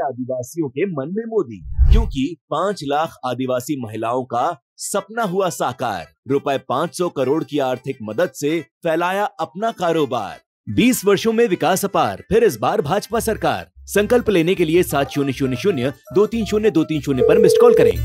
आदिवासियों के मन में मोदी, क्योंकि 5 लाख आदिवासी महिलाओं का सपना हुआ साकार। रुपए 500 करोड़ की आर्थिक मदद से फैलाया अपना कारोबार। 20 वर्षों में विकास अपार, फिर इस बार भाजपा सरकार। संकल्प लेने के लिए 7000-230-230 पर मिस्ड कॉल करें।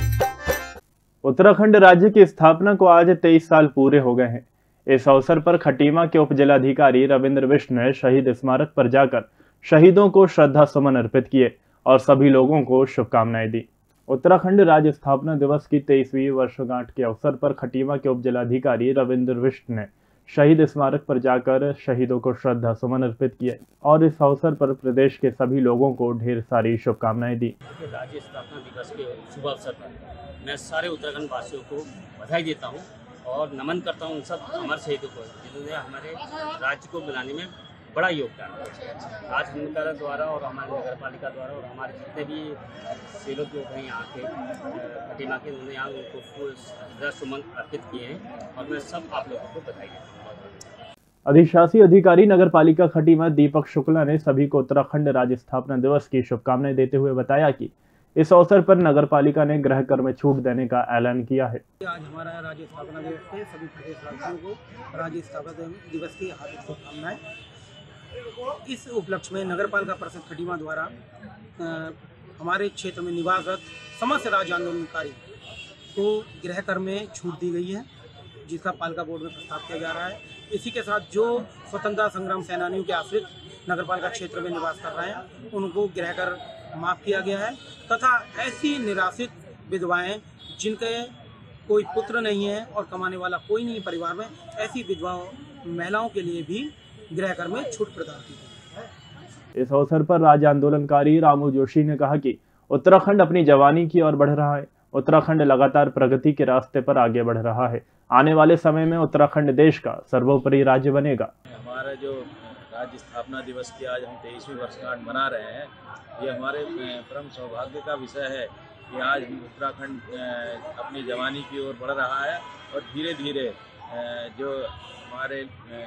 उत्तराखंड राज्य की स्थापना को आज 23 साल पूरे हो गए हैं। इस अवसर पर खटीमा के उप जिलाधिकारी रविंद्र बिष्ट ने शहीद स्मारक पर जाकर शहीदों को श्रद्धा सुमन अर्पित किए और सभी लोगों को शुभकामनाएं दी। उत्तराखंड राज्य स्थापना दिवस की 23वीं वर्षगांठ के अवसर पर खटीमा के उप जिलाधिकारी रविंद्र बिष्ट ने शहीद स्मारक पर जाकर शहीदों को श्रद्धा सुमन अर्पित किए और इस अवसर पर प्रदेश के सभी लोगों को ढेर सारी शुभकामनाएं दी। राज्य स्थापना दिवस के शुभ अवसर पर मैं सारे उत्तराखंड वासियों को बधाई देता हूं और नमन करता हूं उन सब अमर शहीदों को जिन्होंने हमारे राज्य को बनाने में बड़ा योगदान दिया। आज उनका द्वारा और हमारे नगर पालिका द्वारा और हमारे जितने भी सेलों लोग हैं यहाँ के खटीमा के, उन्होंने यहाँ उनको श्रद्धा सुमन अर्पित किए हैं और मैं सब आप लोगों को बधाई देता हूँ। अधिशासी अधिकारी नगर पालिका खटीमा दीपक शुक्ला ने सभी को उत्तराखंड राज्य स्थापना दिवस की शुभकामनाएं देते हुए बताया कि इस अवसर पर नगर पालिका ने गृह कर में छूट देने का ऐलान किया है। आज हमारा राज्य स्थापना दिवस पे सभी प्रदेशवासियों को राज्य स्थापना दिवस की हार्दिक शुभकामनाएं। इस उपलक्ष्य में नगर पालिका परिषद खटीमा द्वारा हमारे क्षेत्र में निवासरत समस्त राज्य आंदोलनकारी को गृह कर में छूट दी गई है, जिसका पालिका बोर्ड में प्रस्ताव किया जा रहा है। इसी के साथ जो स्वतंत्रता संग्राम सेनानियों के आश्रित नगर पालिका क्षेत्र में निवास कर रहे हैं उनको गृह कर माफ किया गया है तथा ऐसी निराश्रित विधवाएं जिनके कोई पुत्र नहीं है और कमाने वाला कोई नहीं परिवार में, ऐसी विधवा महिलाओं के लिए भी गृह कर में छूट प्रदान की गई है। इस अवसर पर राज्य आंदोलनकारी रामू जोशी ने कहा कि उत्तराखंड अपनी जवानी की ओर बढ़ रहा है। उत्तराखंड लगातार प्रगति के रास्ते पर आगे बढ़ रहा है। आने वाले समय में उत्तराखंड देश का सर्वोपरि राज्य बनेगा। हमारा जो राज्य स्थापना दिवस की आज हम 23वीं वर्षगांठ मना रहे हैं, ये हमारे परम सौभाग्य का विषय है कि आज उत्तराखंड अपनी जवानी की ओर बढ़ रहा है और धीरे धीरे जो हमारे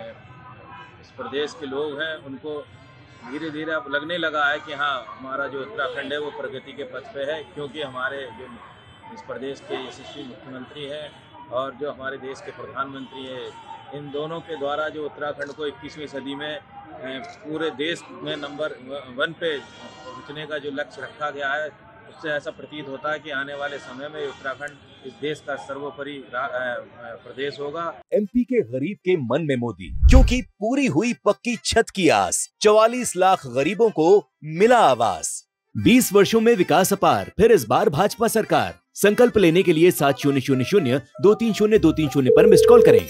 इस प्रदेश के लोग हैं उनको धीरे धीरे अब लगने लगा है कि हाँ, हमारा जो उत्तराखंड है वो प्रगति के पथ पे है, क्योंकि हमारे जो इस प्रदेश के यशस्वी मुख्यमंत्री हैं और जो हमारे देश के प्रधानमंत्री हैं, इन दोनों के द्वारा जो उत्तराखंड को 21वीं सदी में पूरे देश में नंबर 1 पे पहुंचने का जो लक्ष्य रखा गया है, उससे ऐसा प्रतीत होता है कि आने वाले समय में उत्तराखंड इस देश का सर्वोपरि प्रदेश होगा। एमपी के गरीब के मन में मोदी, क्योंकि पूरी हुई पक्की छत की आस। 44 लाख गरीबों को मिला आवास। 20 वर्षों में विकास अपार, फिर इस बार भाजपा सरकार। संकल्प लेने के लिए 7000-230-230 पर मिस्ड कॉल करें।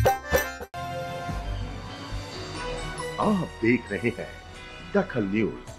आप देख रहे हैं दखल न्यूज।